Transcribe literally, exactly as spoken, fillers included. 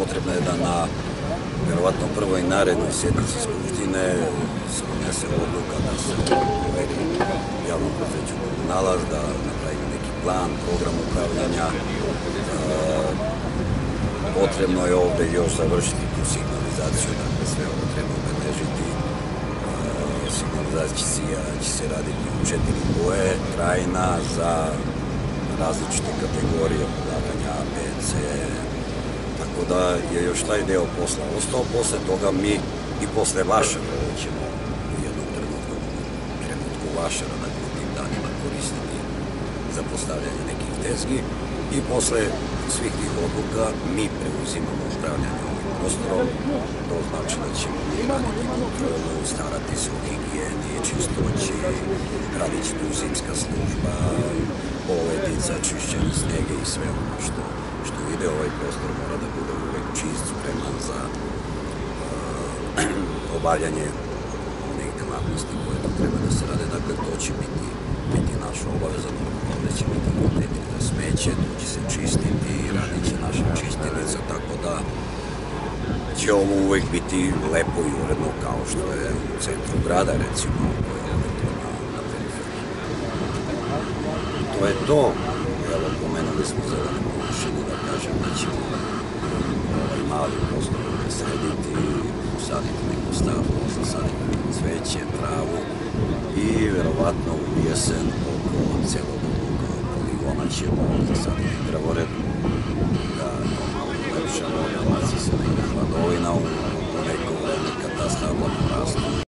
potrebno je da na verovatno prvoj narednoj sjednici Skupštine se unese odluka da se uveri javnom preduzeću Komunalac, da napravimo neki plan, program upravljanja. Potrebno je ovde još završiti tu signalizaciju, dakle sve ovo treba obeležiti. Signalizacija će se raditi u četiri boje, trajna za različite kategorije polaganja A, B, C, tako da je još taj deo posla ostao. Posle toga mi i posle vašega ćemo u jednom trenutku, trenutku vašega, dakle u tim danima koristiti za postavljanje nekih tezgi i posle svih tih odluka mi preuzimamo upravljanje ovim prostorom. To znači da ćemo mi raditi kontrolu, starati se o higijeni, čistoći, radit će tu zimska služba, poledica, čišćenje snega i sve ono što, što ide. Ovaj prostor mora da bude uvek čist, spreman za uh, obavljanje onih delatnosti koje tu treba da se rade. Dakle, to će biti, biti naša obaveza, ovde će biti kontejneri za smeće, tu će se čistiti, radit će naša čistenica, tako da će ovo uvek biti lepo i uredno kao što je u centru grada, recimo, koje je ovde to na, na periferiji. To je to. Evo, pomenuli smo zelene površine, da kažem da ćemo ovaj mali prostor srediti, usaditi neku stavku, zasaditi cveće, travu i verovatno u jesen oko celog ovog poligona ćemo zasaditi drvored, da to malo ulepšamo, da baci se neka hladovina u neku neka ta stabla porastu.